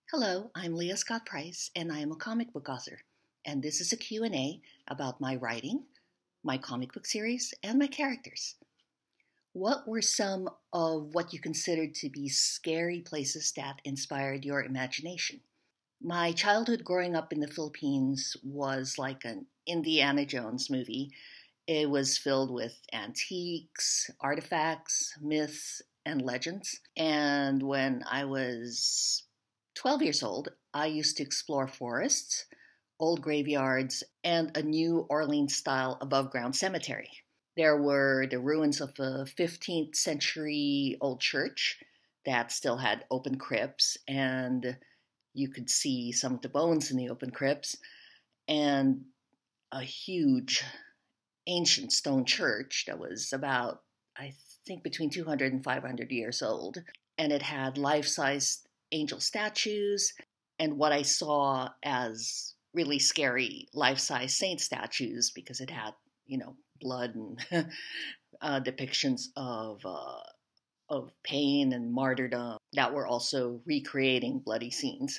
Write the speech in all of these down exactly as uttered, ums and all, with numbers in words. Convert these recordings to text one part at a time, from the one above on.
Hello, I'm Leah Scott Price, and I am a comic book author. And this is a Q and A about my writing, my comic book series, and my characters. What were some of what you considered to be scary places that inspired your imagination? My childhood growing up in the Philippines was like an Indiana Jones movie. It was filled with antiques, artifacts, myths, and legends. And when I was twelve years old, I used to explore forests, old graveyards, and a New Orleans style above ground cemetery. There were the ruins of a fifteenth century old church that still had open crypts, and you could see some of the bones in the open crypts, and a huge ancient stone church that was about, I think, between two hundred and five hundred years old. And it had life-size angel statues and what I saw as really scary life-size saint statues because it had, you know, blood and uh, depictions of uh, of pain and martyrdom that were also recreating bloody scenes.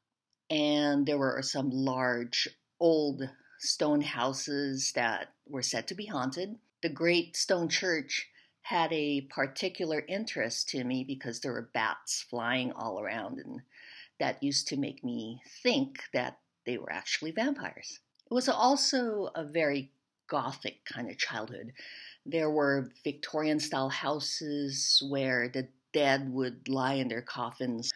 And there were some large old stone houses that were said to be haunted. The Great Stone Church had a particular interest to me because there were bats flying all around, and that used to make me think that they were actually vampires. It was also a very gothic kind of childhood. There were Victorian-style houses where the dead would lie in their coffins,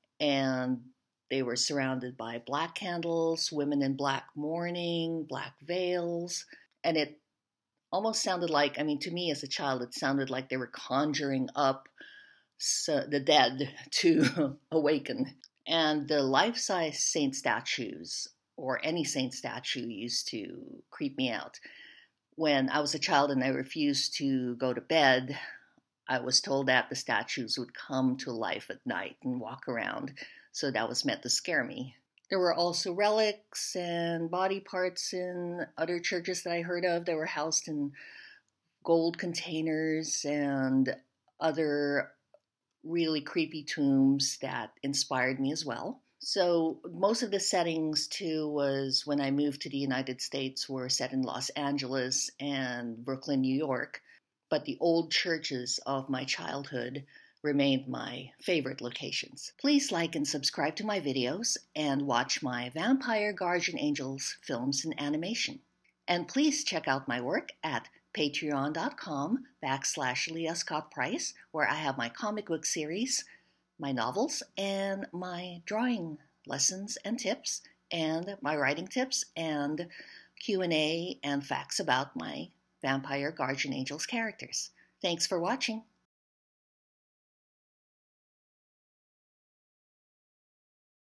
and they were surrounded by black candles, women in black mourning, black veils, and it almost sounded like, I mean, to me as a child, it sounded like they were conjuring up so, the dead to awaken. And the life-size saint statues, or any saint statue, used to creep me out. When I was a child and I refused to go to bed, I was told that the statues would come to life at night and walk around, so that was meant to scare me. There were also relics and body parts in other churches that I heard of that were housed in gold containers and other really creepy tombs that inspired me as well. So most of the settings too was when I moved to the United States were set in Los Angeles and Brooklyn, New York. But the old churches of my childhood remained my favorite locations. Please like and subscribe to my videos and watch my Vampire Guardian Angels films and animation. And please check out my work at patreon.com backslash Leah Scott Price, where I have my comic book series, my novels, and my drawing lessons and tips, and my writing tips, and Q and A and facts about my Vampire Guardian Angels characters. Thanks for watching.